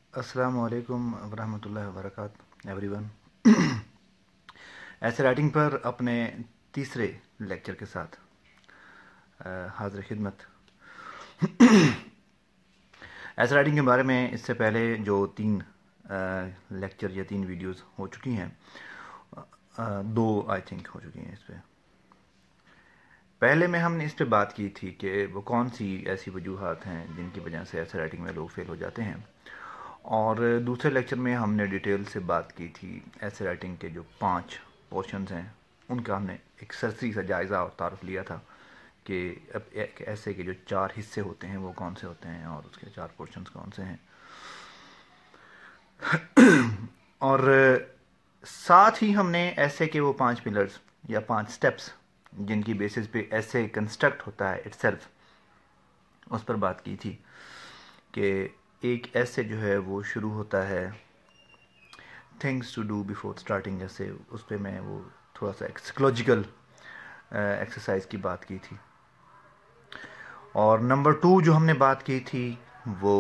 अस्सलाम वालेकुम वरहमतुल्लाहि वबरकातुहू एवरीवन। ऐसे राइटिंग पर अपने तीसरे लेक्चर के साथ हाजिर खिदमत। ऐसे राइटिंग के बारे में इससे पहले जो तीन लेक्चर या तीन वीडियोस हो चुकी हैं, दो आई थिंक हो चुकी हैं। इस पर पहले में हमने इस पे बात की थी कि वो कौन सी ऐसी वजूहात हैं जिनकी वजह से ऐसे राइटिंग में लोग फेल हो जाते हैं, और दूसरे लेक्चर में हमने डिटेल से बात की थी ऐसे राइटिंग के जो 5 पोर्शंस हैं उनका हमने एक सरसरी सा जायज़ा और तारुफ लिया था कि अब एक ऐसे के जो 4 हिस्से होते हैं वो कौन से होते हैं और उसके 4 पोर्शंस कौन से हैं। और साथ ही हमने ऐसे के वो 5 पिलर्स या 5 स्टेप्स जिनकी बेसिस पे ऐसे कंस्ट्रक्ट होता है इटसेल्फ, उस पर बात की थी कि एक ऐसे जो है वो शुरू होता है things to do before starting ऐसे। उस पर मैं वो थोड़ा सा साइकोलॉजिकल एक्सरसाइज की बात की थी। और नंबर 2 जो हमने बात की थी वो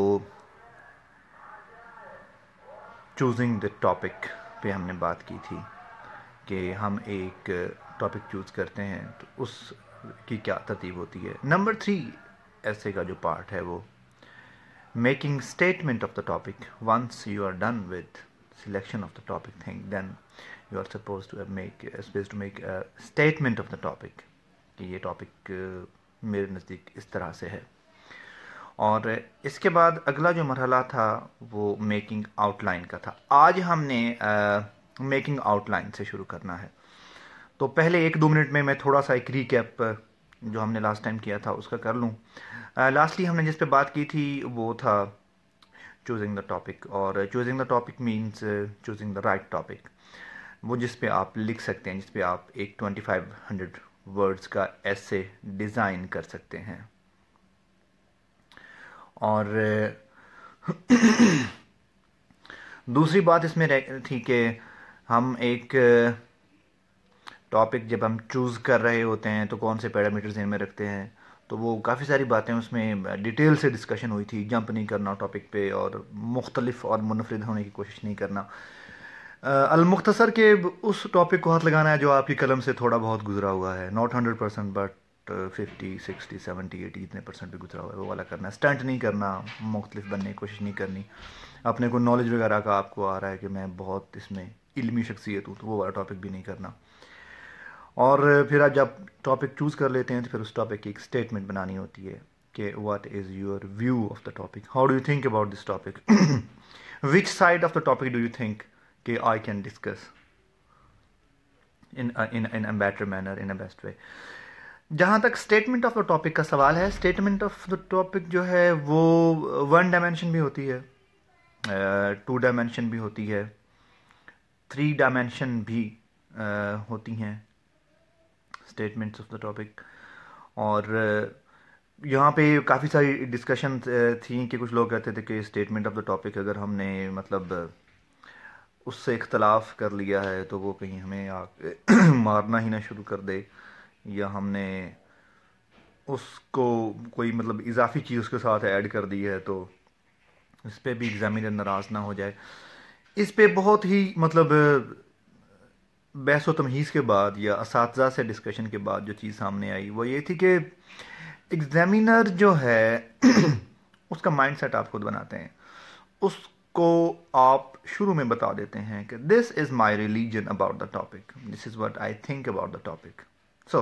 चूजिंग द टॉपिक पे हमने बात की थी कि हम एक टॉपिक चूज़ करते हैं तो उस की क्या तरतीब होती है। नंबर 3 ऐसे का जो पार्ट है वो making statement of the topic. Once you are done with selection of the topic thing, then you are supposed to make a statement of the topic कि ये टॉपिक मेरे नज़दीक इस तरह से है। और इसके बाद अगला जो मरहला था वो मेकिंग आउटलाइन का था। आज हमने मेकिंग आउटलाइन से शुरू करना है। तो पहले 1-2 मिनट में मैं थोड़ा सा एक रीकैप जो हमने लास्ट टाइम किया था उसका कर लूँ। लास्टली हमने जिस पे बात की थी वो था चूजिंग द टॉपिक, और choosing the topic means choosing the right topic, वो जिस पे आप लिख सकते हैं, जिस पे आप एक 2500 वर्ड्स का ऐसे डिज़ाइन कर सकते हैं। और दूसरी बात इसमें थी कि हम एक टॉपिक जब हम चूज़ कर रहे होते हैं तो कौन से पैरामीटर्स ध्यान में रखते हैं। तो वो काफ़ी सारी बातें उसमें डिटेल से डिस्कशन हुई थी। जंप नहीं करना टॉपिक पे और मुख्तलिफ और मुनफरिद होने की कोशिश नहीं करना। अलमुख्तसर के उस टॉपिक को हाथ लगाना है जो आपकी कलम से थोड़ा बहुत गुजरा हुआ है, नॉट 100% बट 50, 60, 70, 80 इतने परसेंट भी गुजरा हुआ है, वो वाला करना है। स्टंट नहीं करना, मुख्तलिफ बनने की कोशिश नहीं करनी। अपने को नॉलेज वगैरह का आपको आ रहा है कि मैं बहुत इसमें इल्मी शख्सियत हूँ, तो वो वाला टॉपिक भी नहीं करना। और फिर आप जब टॉपिक चूज़ कर लेते हैं तो फिर उस टॉपिक की एक स्टेटमेंट बनानी होती है कि what is your view of the topic, how do you think about this topic, which side of the topic do you think कि I can discuss in a better manner, in a best way. जहाँ तक statement of the topic का सवाल है, statement of the topic जो है वो 1 dimension भी होती है, 2 डायमेंशन भी होती है, 3 डायमेंशन भी होती हैं स्टेटमेंट्स ऑफ द टॉपिक। और यहाँ पे काफ़ी सारी डिस्कशन थी कि कुछ लोग कहते थे कि स्टेटमेंट ऑफ द टॉपिक अगर हमने मतलब उससे इख्तलाफ कर लिया है तो वो कहीं हमें मारना ही ना शुरू कर दे, या हमने उसको कोई मतलब इजाफी चीज़ उसके साथ ऐड कर दी है तो इस पर भी एग्जामिनर नाराज़ ना हो जाए। इस पे बहुत ही मतलब बहस व तमहीज़ के बाद या असातिज़ा से डिस्कशन के बाद जो चीज़ सामने आई वो ये थी कि एग्जामिनर जो है उसका माइंडसेट आप खुद बनाते हैं। उसको आप शुरू में बता देते हैं कि this is my religion about the topic, this is what I think about the topic. So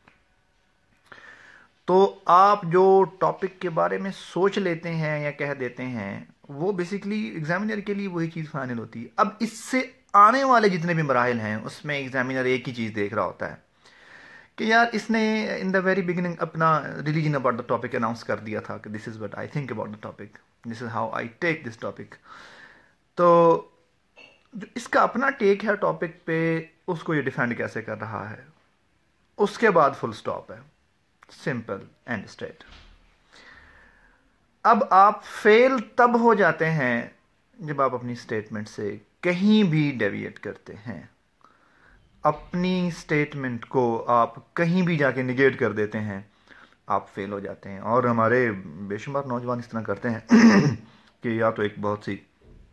तो आप जो टॉपिक के बारे में सोच लेते हैं या कह देते हैं वो बेसिकली एग्जामिनर के लिए वही चीज़ फाइनल होती है। अब इससे आने वाले जितने भी मराहिल हैं उसमें एग्जामिनर एक ही चीज़ देख रहा होता है कि यार इसने इन द वेरी बिगिनिंग अपना religion about the topic announce कर दिया था कि this is what I think about the topic, this is how I take this topic. तो जो इसका अपना टेक है टॉपिक पे उसको ये डिफेंड कैसे कर रहा है, उसके बाद फुल स्टॉप है, सिंपल एंड स्ट्रेट। अब आप फेल तब हो जाते हैं जब आप अपनी स्टेटमेंट से कहीं भी डेविएट करते हैं, अपनी स्टेटमेंट को आप कहीं भी जाके निगेट कर देते हैं, आप फेल हो जाते हैं। और हमारे बेशुमार नौजवान इस तरह करते हैं कि या तो एक बहुत सी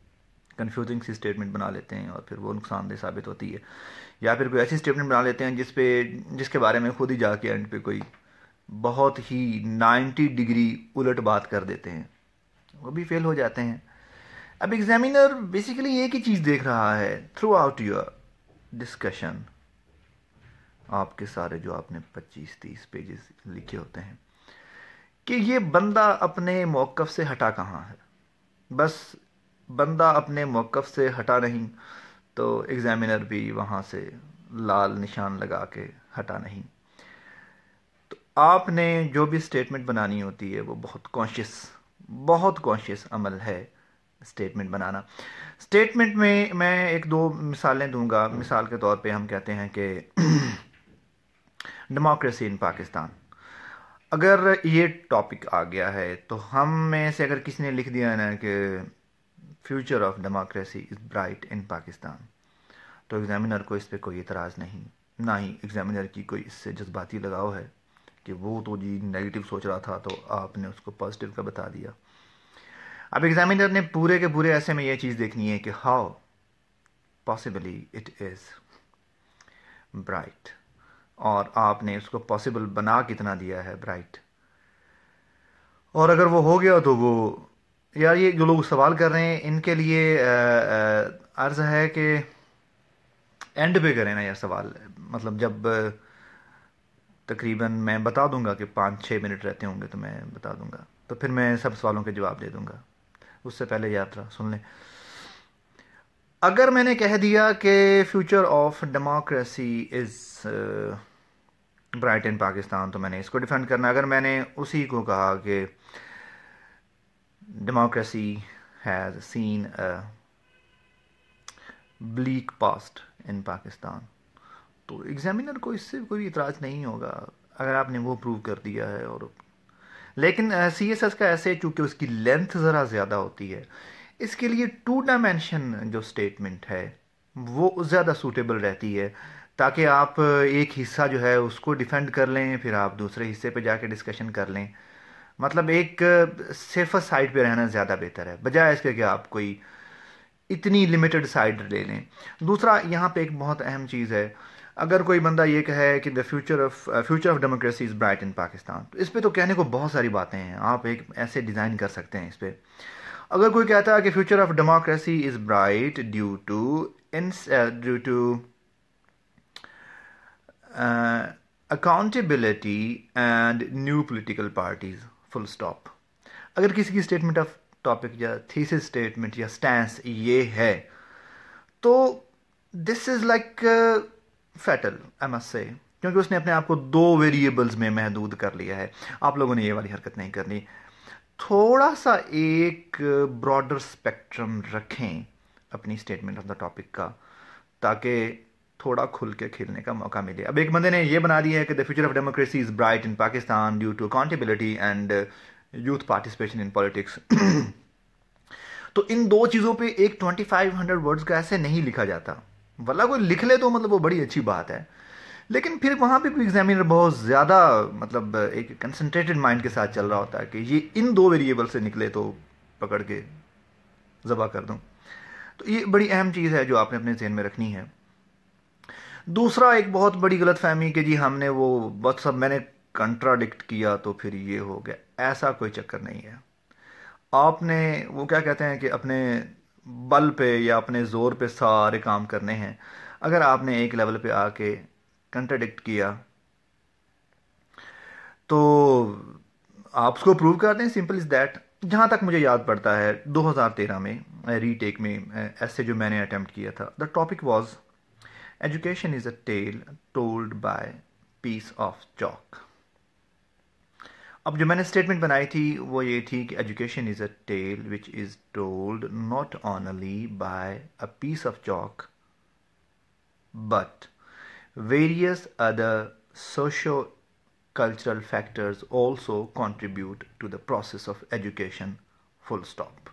کنفیوزنگ سی اسٹیٹمنٹ بنا لیتے ہیں اور پھر وہ نقصان دہ ثابت ہوتی ہے، یا پھر کوئی ایسی اسٹیٹمنٹ بنا لیتے ہیں جس کے بارے میں خود ہی جا کے اینڈ پہ کوئی بہت ہی 90 ڈگری الٹ بات کر دیتے ہیں، وہ بھی فیل ہو جاتے ہیں۔ اب ایگزامینر بیسیکلی ایک ہی چیز دیکھ رہا ہے تھرو آؤٹ یور ڈسکشن، آپ کے سارے جو آپ نے 25-30 پیجز لکھے ہوتے ہیں، کہ یہ بندہ اپنے موقف سے ہٹا کہاں ہے۔ بس بندہ اپنے موقف سے ہٹا نہیں تو ایگزامینر بھی وہاں سے لال نشان لگا کے ہٹا نہیں۔ تو آپ نے جو بھی اسٹیٹمنٹ بنانی ہوتی ہے وہ بہت کانشیس عمل ہے اسٹیٹمنٹ بنانا۔ اسٹیٹمنٹ میں میں ایک دو مثالیں دوں گا۔ مثال کے طور پہ ہم کہتے ہیں کہ ڈیموکریسی ان پاکستان، اگر یہ ٹاپک آ گیا ہے تو ہم میں سے اگر کسی نے لکھ دیا نا کہ future of democracy is bright in Pakistan, تو ایگزامینر کو اس پہ کوئی اعتراض نہیں، نہ ہی ایگزامینر کی کوئی اس سے جذباتی لگاؤ ہے کہ وہ تو جی نیگیٹو سوچ رہا تھا تو آپ نے اس کو پازیٹیو کا بتا دیا۔ اب ایگزامینر نے پورے کے پورے ایسے میں یہ چیز دیکھنی ہے کہ how possibly it is bright, اور آپ نے اس کو پاسبل بنا کتنا دیا ہے برائٹ۔ اور اگر وہ ہو گیا تو وہ، یار یہ جو لوگ سوال کر رہے ہیں ان کے لیے عرض ہے کہ اینڈ پہ کریں نا یہ سوال، مطلب جب تقریباً میں بتا دوں گا کہ 5-6 منٹ رہتے ہوں گے تو میں بتا دوں گا، تو پھر میں سب سوالوں کے جواب دے دوں گا۔ اس سے پہلے یاد رہا سن لیں، اگر میں نے کہہ دیا کہ future of democracy is bright in Pakistan تو میں نے اس کو ڈیفینڈ کرنا۔ اگر میں نے اسی کو کہا کہ democracy has seen bleak past in Pakistan, تو ایگزامینر کو اس سے کوئی اعتراض نہیں ہوگا اگر آپ نے وہ پروو کر دیا ہے۔ اور لیکن سی ایس ایس کا ایسے چونکہ اس کی لینتھ ذرا زیادہ ہوتی ہے، اس کے لیے 2 ڈائمینشن جو اسٹیٹمنٹ ہے وہ زیادہ سوٹیبل رہتی ہے، تاکہ آپ ایک حصہ جو ہے اس کو ڈیفینڈ کر لیں، پھر آپ دوسرے حصے پہ جا کے ڈسکشن کر لیں۔ مطلب ایک سیفر سائڈ پہ رہنا زیادہ بہتر ہے، بجائے اس کے کہ آپ کوئی اتنی لمیٹڈ سائڈ لے لیں۔ دوسرا یہاں پہ ایک بہت اہم چیز ہے، اگر کوئی بندہ یہ کہے کہ future of democracy is bright in Pakistan, تو اس پہ تو کہنے کو بہت ساری باتیں ہیں، آپ ایک ایسے ڈیزائن کر سکتے ہیں اس پہ۔ اگر کوئی کہتا ہے کہ future of democracy is bright due to accountability and new political parties, full stop. اگر کسی کی اسٹیٹمنٹ آف ٹاپک یا تھیسس اسٹیٹمنٹ یا سٹینس یہ ہے تو this is like fatal I must say, کیونکہ اس نے اپنے آپ کو 2 ویریبلز میں محدود کر لیا ہے۔ آپ لوگوں نے یہ والی حرکت نہیں کرنی، تھوڑا سا ایک براڈر اسپیکٹرم رکھیں اپنی اسٹیٹمنٹ آف دا ٹاپک کا، تاکہ تھوڑا کھل کے کھیلنے کا موقع ملے۔ اب ایک بندے نے یہ بنا دیا ہے کہ the future of democracy is bright in Pakistan due to accountability and youth participation in politics, تو ان 2 چیزوں پہ ایک 2500 ورڈز کا ایسے نہیں لکھا جاتا۔ واللہ کوئی لکھ لے تو مطلب وہ بڑی اچھی بات ہے، لیکن پھر وہاں پہ کوئی ایگزامینر بہت زیادہ مطلب ایک کنسنٹریٹڈ مائنڈ کے ساتھ چل رہا ہوتا ہے کہ یہ ان 2 ویریبل سے نکلے تو پکڑ کے ذبح کر دوں۔ تو یہ بڑی اہم چیز ہے جو آپ نے اپنے ذہن میں رکھنی ہے۔ دوسرا ایک بہت بڑی غلط فہمی کہ جی ہم نے وہ بس اب میں نے کنٹراڈکٹ کیا تو پھر یہ ہو گیا، ایسا کوئی چکر نہیں ہے۔ آپ نے وہ کیا کہتے ہیں کہ اپنے بل پہ یا اپنے زور پہ سارے کام کرنے ہیں، اگر آپ نے ایک لیول پہ آ کے کنٹراڈکٹ کیا تو آپ اس کو پروو کر دیں، سمپل از دیٹ۔ جہاں تک مجھے یاد پڑتا ہے 2013 میں ری ٹیک میں ایسے جو میں نے اٹیمپٹ کیا تھا، the topic was education is a tale told by piece of chalk. اب جو میں نے اسٹیٹمنٹ بنائی تھی وہ یہ تھی کہ education is a tale which is told not only by a piece of chalk but various other socio cultural factors also contribute to the process of education, full stop۔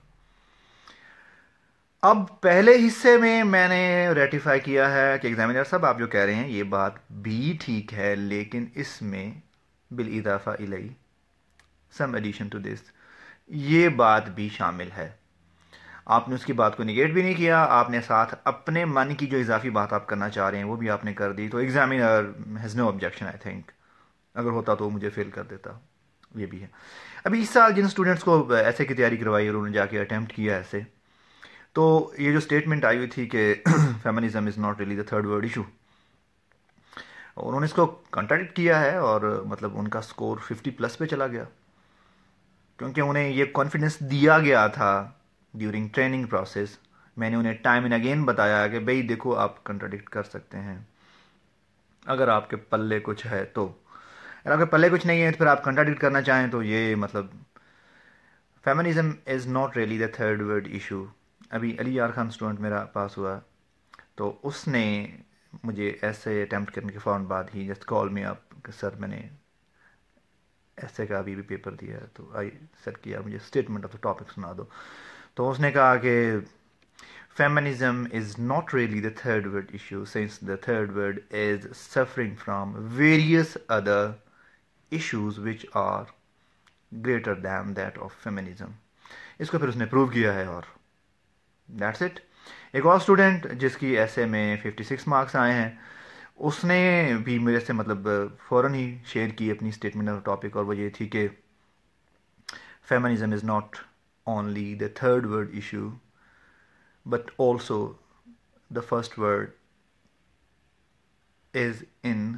اب پہلے حصے میں نے ریٹیفائی کیا ہے کہ ایگزامینر صاحب آپ جو کہہ رہے ہیں یہ بات بھی ٹھیک ہے، لیکن اس میں بالاضافہ الی some addition to this، یہ بات بھی شامل ہے۔ آپ نے اس کی بات کو نگیٹ بھی نہیں کیا، آپ نے ساتھ اپنے من کی جو اضافی بات آپ کرنا چاہ رہے ہیں وہ بھی آپ نے کر دی، تو examiner has no objection I think. اگر ہوتا تو وہ مجھے فیل کر دیتا. یہ بھی ہے. ابھی اس سال جن اسٹوڈنٹس کو ایسے کی تیاری کروائی اور انہوں نے جا کے اٹیمپٹ کیا ایسے، تو یہ جو اسٹیٹمنٹ آئی ہوئی تھی کہ feminism is not really the third world issue, انہوں نے اس کو کنٹراڈکٹ کیا ہے اور مطلب ان کا سکور 50+ پہ چلا گیا، کیونکہ انہیں یہ کانفیڈنس دیا گیا تھا ڈیورنگ ٹریننگ پروسیس. میں نے انہیں ٹائم اینڈ اگین بتایا کہ بھئی دیکھو آپ کنٹراڈکٹ کر سکتے ہیں اگر آپ کے پلے کچھ ہے تو، اگر آپ کے پلے کچھ نہیں ہے تو پھر آپ کنٹراڈکٹ کرنا چاہیں تو یہ مطلب feminism is not really the third world issue. ابھی علی یار خان اسٹوڈنٹ میرا پاس ہوا تو اس نے مجھے ایسے اٹیمپٹ کرنے کے فوراً بعد ہی جسٹ کال می اپ کہ سر میں نے ایسے کا ابھی بھی پیپر دیا ہے، تو آئی سر کیا مجھے اسٹیٹمنٹ آف دا ٹاپک سنا دو. تو اس نے کہا کہ feminism is not really the third world issue since the third world is suffering from various other issues which are greater than that of feminism. اس کو پھر اس نے پروو کیا ہے اور دیٹس اٹ. ایک اور اسٹوڈنٹ جس کی ایسے میں 56 مارکس آئے ہیں، اس نے بھی میرے سے مطلب فوراً ہی شیئر کی اپنی اسٹیٹمنٹ آف ٹاپک، اور وہ یہ تھی کہ feminism is not only the third world issue but also the first world is in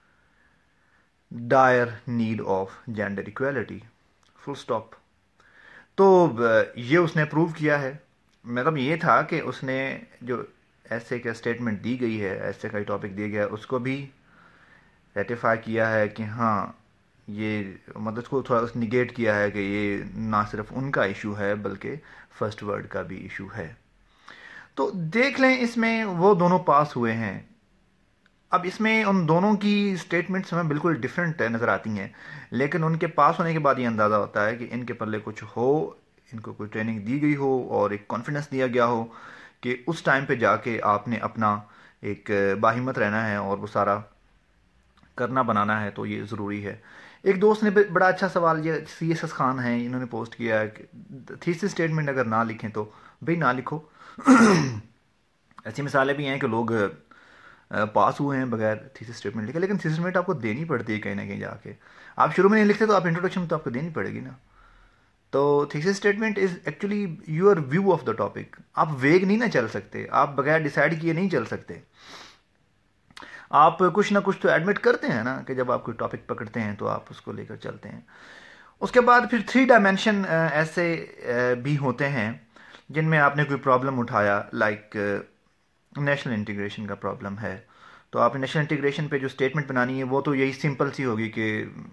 dire need of gender equality, full stop. تو یہ اس نے پروو کیا ہے. مطلب یہ تھا کہ اس نے جو ایسے کا اسٹیٹمنٹ دی گئی ہے، ایسے کا ٹاپک دیا گیا ہے، اس کو بھی ریٹیفائی کیا ہے کہ ہاں یہ مطلب اس کو تھوڑا نگیٹ کیا ہے کہ یہ نہ صرف ان کا ایشو ہے بلکہ فرسٹ ورلڈ کا بھی ایشو ہے. تو دیکھ لیں اس میں وہ دونوں پاس ہوئے ہیں. اب اس میں ان دونوں کی اسٹیٹمنٹس ہمیں بالکل ڈفرینٹ نظر آتی ہیں، لیکن ان کے پاس ہونے کے بعد یہ اندازہ ہوتا ہے کہ ان کے پلے کچھ ہو، ان کو کوئی ٹریننگ دی گئی ہو اور ایک کانفیڈنس دیا گیا ہو کہ اس ٹائم پہ جا کے آپ نے اپنا ایک باہمت رہنا ہے اور وہ سارا کرنا بنانا ہے، تو یہ ضروری ہے. ایک دوست نے بڑا اچھا سوال، یہ سی ایس ایس خان ہیں، انہوں نے پوسٹ کیا ہے کہ تھیسس اسٹیٹمنٹ اگر نہ لکھیں تو بھئی نہ لکھو. ایسی مثالیں بھی ہیں کہ لوگ پاس ہوئے ہیں بغیر تھیسس اسٹیٹمنٹ لکھے، لیکن تھیسس اسٹیٹمنٹ آپ کو دینی پڑتی ہے کہیں نہ کہیں جا کے. آپ شروع میں نہیں لکھتے تو آپ انٹروڈکشن تو آپ کو دینی پڑے گی نا. تو thesis statement is actually your view of the topic. آپ ویگ نہیں نہ چل سکتے، آپ بغیر ڈیسائیڈ کیے نہیں چل سکتے. آپ کچھ نہ کچھ تو ایڈمٹ کرتے ہیں نا کہ جب آپ کوئی ٹاپک پکڑتے ہیں تو آپ اس کو لے کر چلتے ہیں. اس کے بعد پھر 3 ڈائمینشن ایسے بھی ہوتے ہیں جن میں آپ نے کوئی پرابلم اٹھایا، لائک نیشنل انٹیگریشن کا پرابلم ہے. تو آپ نے نیشنل انٹیگریشن پہ جو اسٹیٹمنٹ بنانی ہے وہ تو یہی سمپل سی ہوگی کہ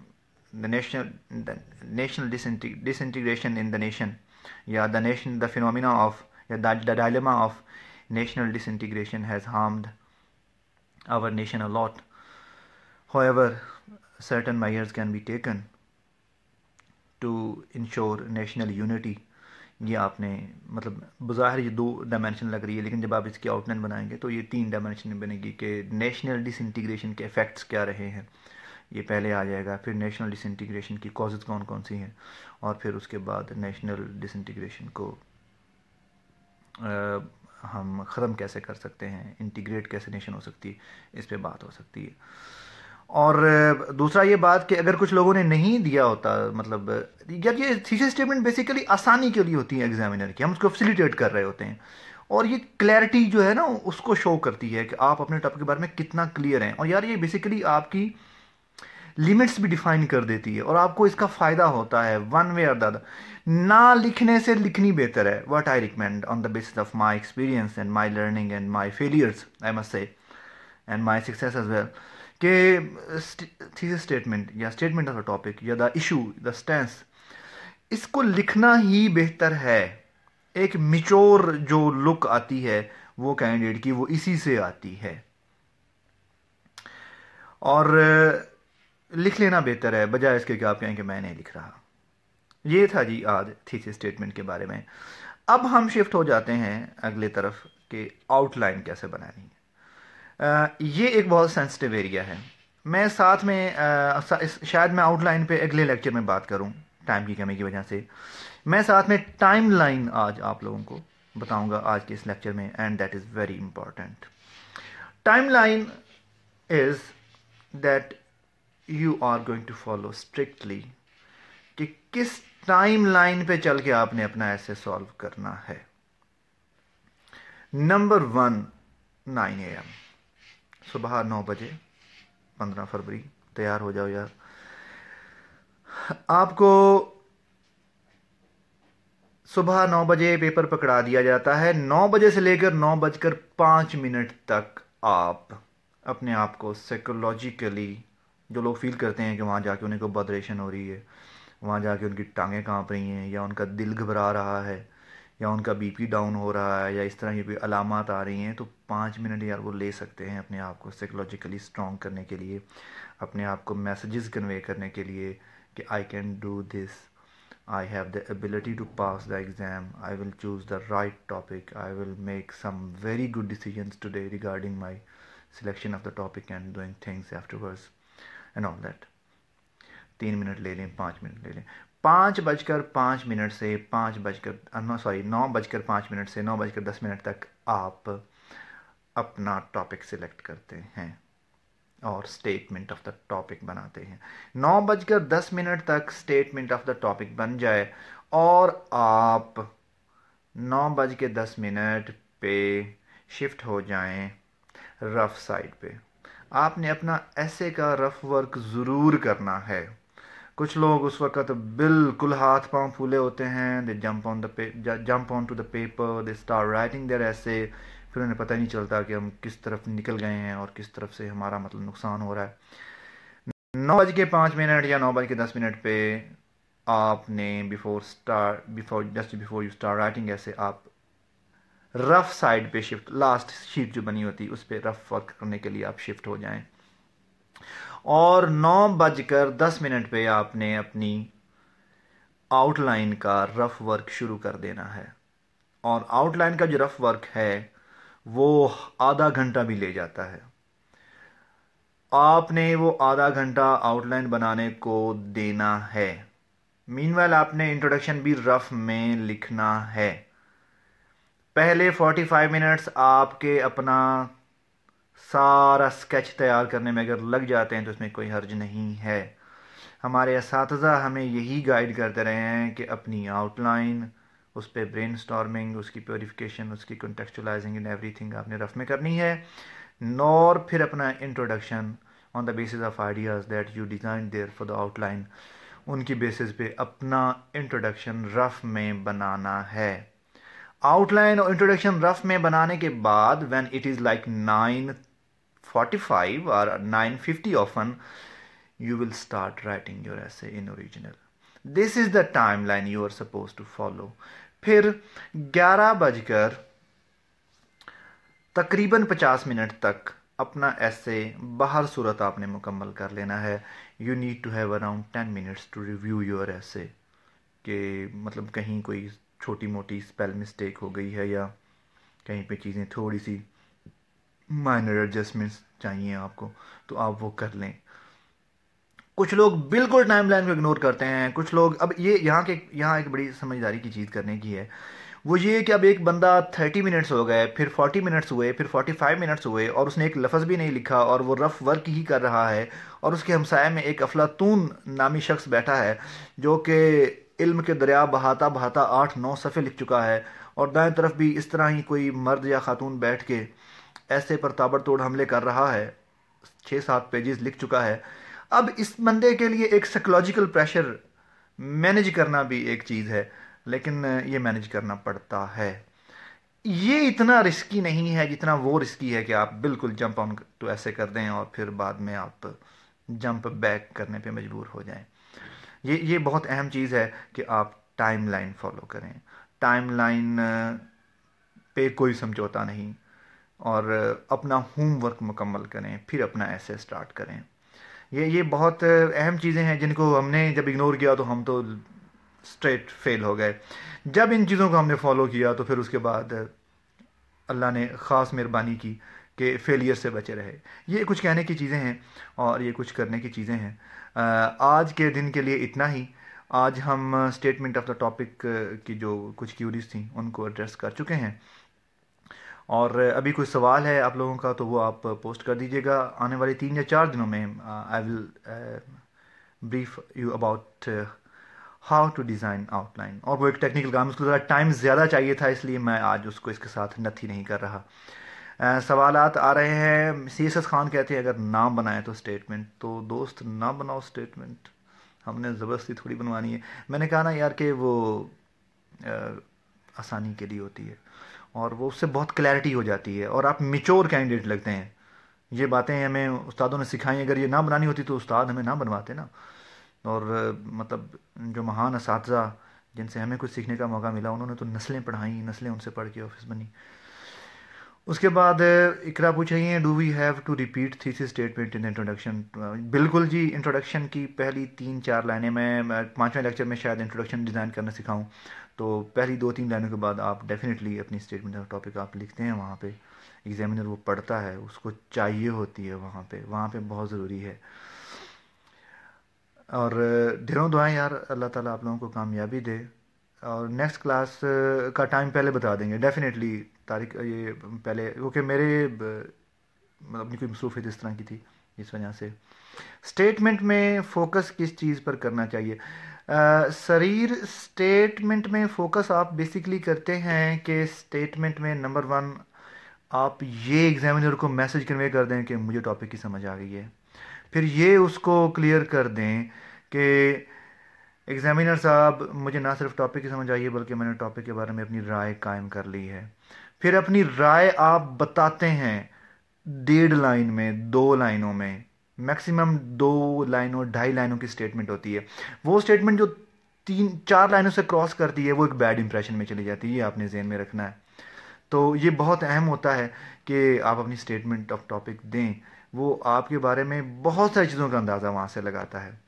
national disintegration in the nation, یا دا فینومینا آف یا the dilemma of national disintegration has harmed our nation a lot. However, certain measures can be taken to ensure national unity. یہ آپ نے مطلب بظاہر یہ 2 dimension لگ رہی ہے، لیکن جب آپ اس کی آؤٹ لائن بنائیں گے تو یہ 3 ڈائمینشن بنے گی کہ نیشنل ڈس انٹیگریشن کے افیکٹس کیا رہے ہیں، یہ پہلے آ جائے گا. پھر نیشنل ڈس انٹیگریشن کی کازز کون کون سی ہیں، اور پھر اس کے بعد نیشنل ڈس انٹیگریشن کو ہم ختم کیسے کر سکتے ہیں، انٹیگریٹ کیسے نیشن ہو سکتی ہے، اس پہ بات ہو سکتی ہے. اور دوسرا یہ بات کہ اگر کچھ لوگوں نے نہیں دیا ہوتا، مطلب جب یہ تھیسس اسٹیٹمنٹ بیسیکلی آسانی کے لیے ہوتی ہے ایگزامینر کی، ہم اس کو فیسیلیٹیٹ کر رہے ہوتے ہیں، اور یہ کلیئرٹی جو ہے نا اس کو شو کرتی ہے کہ آپ اپنے ٹاپک کے بارے میں کتنا کلیئر ہیں. اور یار یہ بیسیکلی آپ کی لمٹس بھی ڈیفائن کر دیتی ہے اور آپ کو اس کا فائدہ ہوتا ہے ون وے اور دا ادر. نہ لکھنے سے لکھنی بہتر ہے. What I recommend on the basis of my experience and my learning and my failures I must say and my success as well, کہ تھیسس اسٹیٹمنٹ یا اسٹیٹمنٹ آف دا ٹاپک یا the issue the stains, اس کو لکھنا ہی بہتر ہے. ایک mature جو لک آتی ہے وہ کینڈیڈیٹ کی وہ اسی سے آتی ہے، اور لکھ لینا بہتر ہے بجائے اس کے کہ آپ کہیں کہ میں نہیں لکھ رہا. یہ تھا جی آج تھیسس اسٹیٹمنٹ کے بارے میں. اب ہم شفٹ ہو جاتے ہیں اگلے طرف کہ آؤٹ لائن کیسے بنانی ہے. یہ ایک بہت سینسٹیو ایریا ہے. میں ساتھ میں شاید میں آؤٹ لائن پہ اگلے لیکچر میں بات کروں ٹائم کی کمی کی وجہ سے. میں ساتھ میں ٹائم لائن آج آپ لوگوں کو بتاؤں گا آج کے اس لیکچر میں، and that is very important. Timeline is that you are going to follow strictly, کہ کس ٹائم لائن پہ چل کے آپ نے اپنا ایسے سالو کرنا ہے. نمبر 1، 9 AM، صبح 9 بجے 15 فروری تیار ہو جاؤ یار. آپ کو صبح 9 بجے پیپر پکڑا دیا جاتا ہے. 9 بجے سے لے کر 9:05 تک آپ اپنے آپ کو سائیکولوجیکلی، جو لوگ فیل کرتے ہیں کہ وہاں جا کے انہیں کو بدریشن ہو رہی ہے، وہاں جا کے ان کی ٹانگیں کانپ رہی ہیں، یا ان کا دل گھبرا رہا ہے، یا ان کا BP ڈاؤن ہو رہا ہے، یا اس طرح کی کوئی علامات آ رہی ہیں، تو 5 منٹ یار وہ لے سکتے ہیں اپنے آپ کو سائیکولوجیکلی اسٹرانگ کرنے کے لیے، اپنے آپ کو میسیجز کنوے کرنے کے لیے کہ I can do this, I have the ability to pass the exam, I will choose the right topic, I will make some very good decisions today regarding my selection of the topic and doing things afterwards and all that. 3 minute لے لیں، 5 minute لے لیں. 5:05 سے 9:05 سے 9:10 تک آپ اپنا topic select کرتے ہیں اور اسٹیٹمنٹ آف دا ٹاپک بناتے ہیں. 9:10 تک اسٹیٹمنٹ آف دا ٹاپک بن جائے اور آپ 9:10 پہ شفٹ ہو جائیں رف سائڈ پہ. آپ نے اپنا ایسے کا رف ورک ضرور کرنا ہے. کچھ لوگ اس وقت بالکل ہاتھ پاؤں پھولے ہوتے ہیں، they jump on to the paper, they start writing their essay, پھر انہیں پتہ نہیں چلتا کہ ہم کس طرف نکل گئے ہیں اور کس طرف سے ہمارا مطلب نقصان ہو رہا ہے. 9:05 یا 9:10 پہ آپ نے just before you start writing essay آپ رف سائڈ پہ شفٹ، لاسٹ شیٹ جو بنی ہوتی اس پہ رف ورک کرنے کے لیے آپ شفٹ ہو جائیں. اور 9:10 پہ آپ نے اپنی آؤٹ لائن کا رف ورک شروع کر دینا ہے. اور آؤٹ لائن کا جو رف ورک ہے وہ آدھا گھنٹہ بھی لے جاتا ہے. آپ نے وہ آدھا گھنٹہ آؤٹ لائن بنانے کو دینا ہے. مین وائل آپ نے انٹروڈکشن بھی رف میں لکھنا ہے. پہلے 45 منٹس آپ کے اپنا سارا سکیچ تیار کرنے میں اگر لگ جاتے ہیں تو اس میں کوئی حرج نہیں ہے. ہمارے اساتذہ ہمیں یہی گائیڈ کرتے رہے ہیں کہ اپنی آؤٹ لائن، اس پہ برین سٹارمنگ، اس کی پیوریفیکیشن، اس کی کنٹیکسچولائزنگ اینڈ ایوری تھنگ آپ نے رف میں کرنی ہے. اور پھر اپنا introduction on the basis of ideas that you design there for the outline, ان کی بیسس پہ اپنا انٹروڈکشن رف میں بنانا ہے. آؤٹ لائن اور انٹروڈکشن رف میں بنانے کے بعد when it is like 9:45 or 9:50 often, you will start writing your essay in original. This is the timeline you are supposed to follow. پھر 11 بج کر تقریباً 50 منٹ تک اپنا ایسے بہر صورت آپ نے مکمل کر لینا ہے. You need to have around 10 minutes to review your essay. کہ مطلب کہیں کوئی چھوٹی موٹی اسپیل مسٹیک ہو گئی ہے یا کہیں پہ چیزیں تھوڑی سی مائنر ایڈجسٹمنٹس چاہیے آپ کو تو آپ وہ کر لیں. کچھ لوگ بالکل ٹائم لائن کو اگنور کرتے ہیں. کچھ لوگ اب یہاں ایک بڑی سمجھداری کی چیز کرنے کی ہے، وہ یہ کہ اب ایک بندہ 30 منٹس ہو گئے، پھر 40 منٹس ہوئے، پھر 45 منٹس ہوئے اور اس نے ایک لفظ بھی نہیں لکھا اور وہ رف ورک ہی کر رہا ہے، اور اس کے ہمسائے میں ایک افلاطون نامی شخص بیٹھا ہے جو کہ علم کے دریا بہاتا بہاتا 8-9 صفحے لکھ چکا ہے، اور دائیں طرف بھی اس طرح ہی کوئی مرد یا خاتون بیٹھ کے ایسے پر تابڑ توڑ حملے کر رہا ہے، 6-7 پیجز لکھ چکا ہے. اب اس بندے کے لیے ایک سائیکولوجیکل پریشر مینج کرنا بھی ایک چیز ہے، لیکن یہ مینج کرنا پڑتا ہے. یہ اتنا رسکی نہیں ہے جتنا وہ رسکی ہے کہ آپ بالکل جمپ آن تو ایسے کر دیں اور پھر بعد میں آپ جمپ بیک کرنے پہ مجبور ہو جائیں. یہ بہت اہم چیز ہے کہ آپ ٹائم لائن فالو کریں. ٹائم لائن پہ کوئی سمجھوتا نہیں، اور اپنا ہوم ورک مکمل کریں، پھر اپنا ایسے سٹارٹ کریں. یہ بہت اہم چیزیں ہیں جن کو ہم نے جب اگنور کیا تو ہم تو اسٹریٹ فیل ہو گئے. جب ان چیزوں کو ہم نے فالو کیا تو پھر اس کے بعد اللہ نے خاص مہربانی کی کہ فیلئر سے بچے رہے. یہ کچھ کہنے کی چیزیں ہیں اور یہ کچھ کرنے کی چیزیں ہیں. آج کے دن کے لیے اتنا ہی، آج ہم اسٹیٹمنٹ آف دا ٹاپک کی جو کچھ کیوریز تھیں ان کو ایڈریس کر چکے ہیں، اور ابھی کوئی سوال ہے آپ لوگوں کا تو وہ آپ پوسٹ کر دیجیے گا. آنے والے 3 یا 4 دنوں میں I will brief you about how to design outline, اور وہ ایک ٹیکنیکل کام، اس کو ذرا ٹائم زیادہ چاہیے تھا، اس لیے میں آج اس کو اس کے ساتھ نتھی نہیں کر رہا. سوالات آ رہے ہیں. سی ایس ایس خان کہتے ہیں اگر نام بنائے تو اسٹیٹمنٹ، تو دوست نہ بناؤ اسٹیٹمنٹ، ہم نے زبردستی تھوڑی بنوانی ہے. میں نے کہا نا یار کہ وہ آسانی کے لیے ہوتی ہے، اور وہ اس سے بہت کلیئرٹی ہو جاتی ہے، اور آپ میچور کینڈیڈیٹ لگتے ہیں. یہ باتیں ہمیں استادوں نے سکھائیں، اگر یہ نہ بنانی ہوتی تو استاد ہمیں نہ بنواتے نا. اور مطلب جو مہان اساتذہ جن سے ہمیں کچھ سیکھنے کا موقع ملا، انہوں نے تو نسلیں پڑھائیں، نسلیں ان سے پڑھ کے آفس بنی. اس کے بعد اقرا پوچھ رہی ہیں do we have to repeat thesis statement in introduction. بالکل جی، انٹروڈکشن کی پہلی 3-4 لائنیں، میں 5ویں لیکچر میں شاید انٹروڈکشن ڈیزائن کرنا سکھاؤں، تو پہلی 2-3 لائنوں کے بعد آپ ڈیفینیٹلی اپنی اسٹیٹمنٹ آف ٹاپک آپ لکھتے ہیں. وہاں پہ ایگزامینر وہ پڑھتا ہے، اس کو چاہیے ہوتی ہے، وہاں پہ بہت ضروری ہے. اور ڈھیروں دعائیں یار، اللہ تعالیٰ آپ لوگوں کو کامیابی دے. اور نیکسٹ کلاس کا ٹائم پہلے بتا دیں گے ڈیفینیٹلی. تاریخ یہ پہلے، کیونکہ میرے اپنی کوئی مصروفیت اس طرح کی تھی، اس وجہ سے. اسٹیٹمنٹ میں فوکس کس چیز پر کرنا چاہیے؟ سریر، اسٹیٹمنٹ میں فوکس آپ بیسیکلی کرتے ہیں کہ اسٹیٹمنٹ میں نمبر 1 آپ یہ ایگزامینر کو میسج کنوے کر دیں کہ مجھے ٹاپک کی سمجھ آ گئی ہے. پھر یہ اس کو کلیئر کر دیں کہ ایگزامینر صاحب مجھے نہ صرف ٹاپک کی سمجھ آئی ہے بلکہ میں نے ٹاپک کے بارے میں اپنی رائے قائم کر لی ہے. پھر اپنی رائے آپ بتاتے ہیں 1.5 لائن میں، 2 لائنوں میں، میکسیمم 2 لائنوں 2.5 لائنوں کی اسٹیٹمنٹ ہوتی ہے. وہ اسٹیٹمنٹ جو 3-4 لائنوں سے کراس کرتی ہے وہ ایک بیڈ امپریشن میں چلی جاتی ہے. یہ آپ نے ذہن میں رکھنا ہے. تو یہ بہت اہم ہوتا ہے کہ آپ اپنی اسٹیٹمنٹ آف ٹاپک دیں. وہ آپ کے بارے میں بہت ساری چیزوں کا اندازہ وہاں سے لگاتا ہے.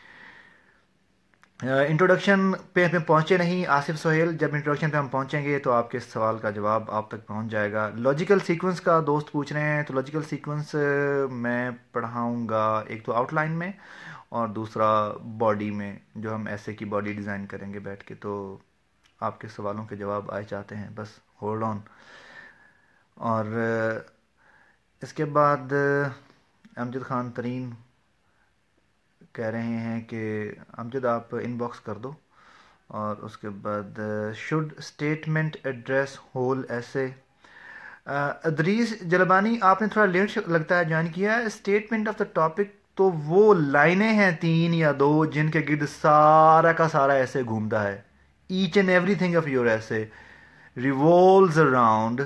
انٹروڈکشن پہ ہم پہنچے نہیں آصف سہیل، جب انٹروڈکشن پہ ہم پہنچیں گے تو آپ کے سوال کا جواب آپ تک پہنچ جائے گا. لاجیکل سیکوینس کا دوست پوچھ رہے ہیں، تو لاجیکل سیکوینس میں پڑھاؤں گا، ایک تو آؤٹ لائن میں اور دوسرا باڈی میں، جو ہم ایسے کی باڈی ڈیزائن کریں گے بیٹھ کے. تو آپ کے سوالوں کے جواب آئے چاہتے ہیں، بس ہولڈ آن. اور اس کے بعد امجد خان ترین کہہ رہے ہیں کہ امجد آپ ان باکس کر دو. اور اس کے بعد شوڈ اسٹیٹمنٹ ایڈریس ہول ایسے. ادریس جلبانی، آپ نے تھوڑا لیٹ لگتا ہے جوائن کیا ہے. اسٹیٹمنٹ آف دا ٹاپک تو وہ لائنیں ہیں 3 یا 2 جن کے گرد سارا کا سارا ایسے گھومتا ہے. Each and everything of your essay revolves around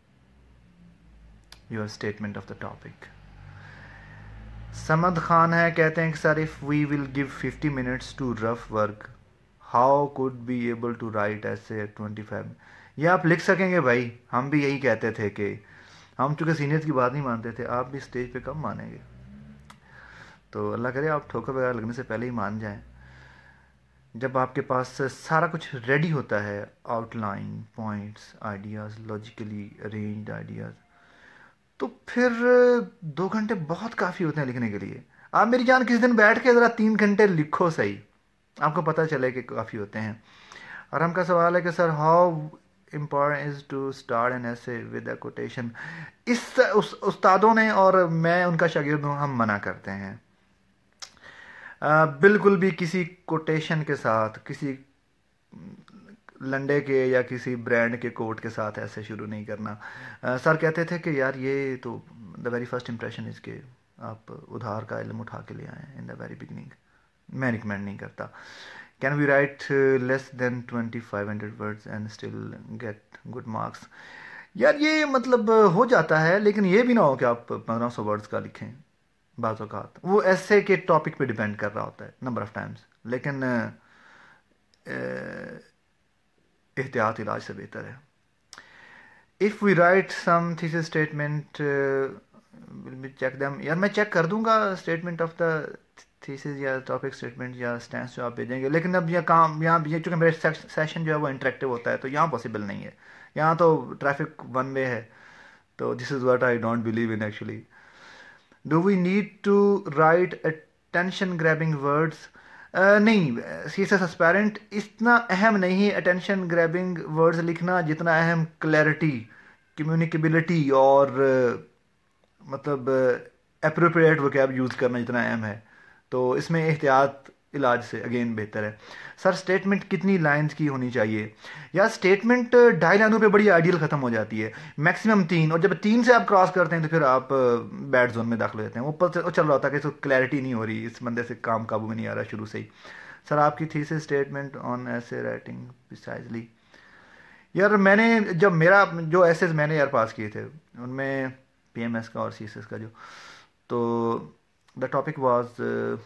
your statement of the topic. Samad Khan ہے، کہتے ہیں کہ سر if we will give 50 minutes to rough work how could be able to write essay at 25. یہ آپ لکھ سکیں گے بھائی، ہم بھی یہی کہتے تھے کہ ہم چونکہ سینئر کی بات نہیں مانتے تھے، آپ بھی اسٹیج پہ کب مانیں گے. تو اللہ کرے آپ ٹھوکر وغیرہ لگنے سے پہلے ہی مان جائیں. جب آپ کے پاس سارا کچھ ریڈی ہوتا ہے، outline, points, ideas, logically arranged ideas, تو پھر 2 گھنٹے بہت کافی ہوتے ہیں لکھنے کے لیے. آپ میری جان کس دن بیٹھ کے ذرا 3 گھنٹے لکھو صحیح، آپ کو پتہ چلے کہ کافی ہوتے ہیں. اور ہم کا سوال ہے کہ sir how important is to start an essay with a quotation. استادوں نے اور میں ان کا شاگرد ہوں، ہم منع کرتے ہیں بالکل بھی کسی کوٹیشن کے ساتھ، کسی لنڈے کے یا کسی برانڈ کے کوٹ کے ساتھ ایسے شروع نہیں کرنا. سر کہتے تھے کہ یار یہ تو the very first impression is کہ آپ ادھار کا علم اٹھا کے لے آئیں ان دا ویری بگننگ. میں ریکمینڈ نہیں کرتا. Can we write less than 2500 words and still get good marks? یار یہ مطلب ہو جاتا ہے، لیکن یہ بھی نہ ہو کہ آپ 1500 ورڈز کا لکھیں. بعض اوقات وہ ایسے کے ٹاپک پہ ڈیپینڈ کر رہا ہوتا ہے نمبر آف ٹائمز، لیکن احتیاط علاج سے بہتر ہے. If we write some thesis statement will be check them. یار میں چیک کر دوں گا اسٹیٹمنٹ آف دا تھیسس یا ٹاپک اسٹیٹمنٹ یا اسٹینس جو آپ بھیجیں گے، لیکن اب یہ کام یہاں چونکہ میرے سیشن جو ہے وہ انٹریکٹیو ہوتا ہے تو یہاں پاسبل نہیں ہے. یہاں تو ٹریفک 1 وے ہے، تو this is what I don't believe in actually. Do we need to write attention grabbing words? نہیں، سی ایس ایس اسپیرنٹ اتنا اہم نہیں ہے اٹینشن گریبنگ ورڈز لکھنا جتنا اہم کلیئرٹی، کمیونیکیبلٹی اور مطلب اپروپریٹ وکیب یوز کرنا جتنا اہم ہے. تو اس میں احتیاط علاج سے اگین بہتر ہے. سر اسٹیٹمنٹ کتنی لائنز کی ہونی چاہیے؟ یا اسٹیٹمنٹ 2.5 لائنوں پہ بڑی آئیڈیل ختم ہو جاتی ہے، میکسیمم 3، اور جب 3 سے آپ کراس کرتے ہیں تو پھر آپ بیڈ زون میں داخل ہو جاتے ہیں. وہ چل رہا ہوتا ہے کہ اس کو کلیئرٹی نہیں ہو رہی، اس بندے سے کام قابو میں نہیں آ رہا شروع سے ہی. سر آپ کی تھیسس اسٹیٹمنٹ آن ایسے رائٹنگ پریسائزلی. یار میں نے جب میرا جو ایسیز میں نے یار پاس کیے تھے ان میں پی ایم ایس کا اور سی ایس ایس کا جو، تو the topic was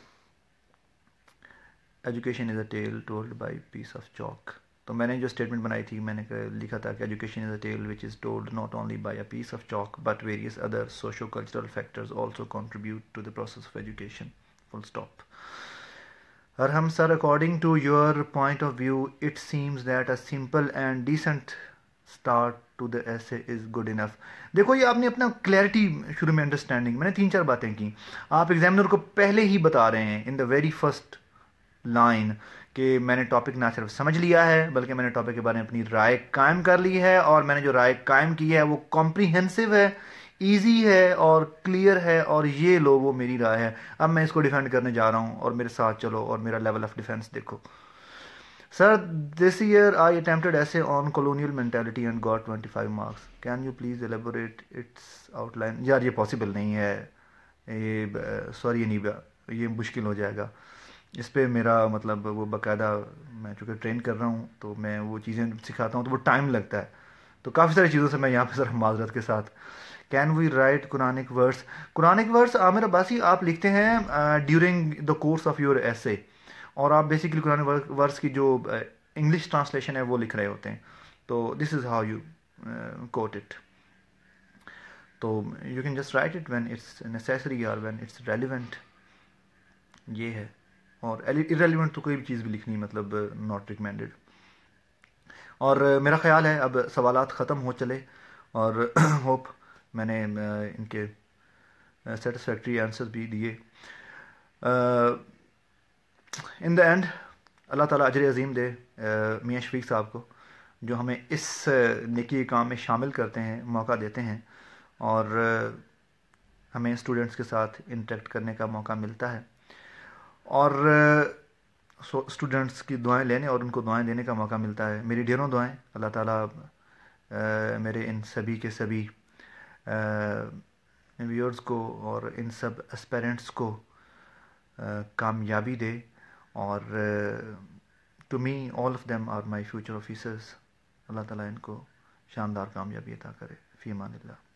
education is a tale told by piece of chalk. تو میں نے جو اسٹیٹمنٹ بنائی تھی میں نے لکھا تھا کہ education is a tale which is told not only by a piece of chalk but various other socio cultural factors also contribute to the process of education. Full stop. Arham sir, according to your point of view, it seems that a simple and decent start to the essay is good enough. دیکھو یہ آپ نے اپنا clarity شروع میں understanding میں نے 3-4 باتیں کی. آپ ایگزامنر کو پہلے ہی بتا رہے ہیں in the very first line کہ میں نے ٹاپک نہ صرف سمجھ لیا ہے بلکہ میں نے ٹاپک کے بارے میں اپنی رائے قائم کر لی ہے، اور میں نے جو رائے قائم کی ہے وہ کمپریہنسو ہے، ایزی ہے اور کلیئر ہے، اور یہ لو وہ میری رائے ہے. اب میں اس کو ڈیفینڈ کرنے جا رہا ہوں اور میرے ساتھ چلو اور میرا لیول آف ڈیفینس دیکھو. سر this year I attempted essay on colonial mentality and got 25 marks. Can you please elaborate its outline? یار یہ پاسبل نہیں ہے، یہ سوری نہیں، یہ مشکل ہو جائے گا. اس پہ میرا مطلب وہ باقاعدہ میں چونکہ ٹرین کر رہا ہوں تو میں وہ چیزیں سکھاتا ہوں تو وہ ٹائم لگتا ہے، تو کافی ساری چیزوں سے میں یہاں پہ سر معذرت کے ساتھ. Can we write Quranic verse? Quranic verse Aamir Abbasi آپ لکھتے ہیں during the course of your essay, اور آپ بیسیکلی قرآن ورس کی جو انگلش ٹرانسلیشن ہے وہ لکھ رہے ہوتے ہیں. تو this is how you quote it. تو you can just write it when it's necessary اور وین اٹس ریلیونٹ. یہ ہے. اور ارریلیونٹ تو کوئی بھی چیز بھی لکھنی مطلب ناٹ ریکمینڈیڈ. اور میرا خیال ہے اب سوالات ختم ہو چلے، اور ہوپ میں نے ان کے سیٹسفیکٹری آنسر بھی دیے. ان دا اینڈ اللہ تعالیٰ اجر عظیم دے میاں شفیق صاحب کو، جو ہمیں اس نیکی کام میں شامل کرتے ہیں، موقع دیتے ہیں، اور ہمیں اسٹوڈنٹس کے ساتھ انٹریکٹ کرنے کا موقع ملتا ہے، اور اسٹوڈنٹس کی دعائیں لینے اور ان کو دعائیں دینے کا موقع ملتا ہے. میری ڈھیروں دعائیں. اللہ تعالیٰ میرے ان سبھی کے سبھی ویورز کو اور ان سب اسپیرنٹس کو کامیابی دے، اور to me all of them are my future officers. اللہ تعالیٰ ان کو شاندار کامیابی عطا کرے. فی امان اللہ.